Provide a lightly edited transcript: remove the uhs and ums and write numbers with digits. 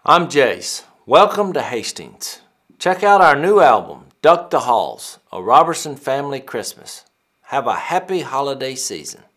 I'm Jace. Welcome to Hastings. Check out our new album, Duck the Halls, A Robertson Family Christmas. Have a happy holiday season.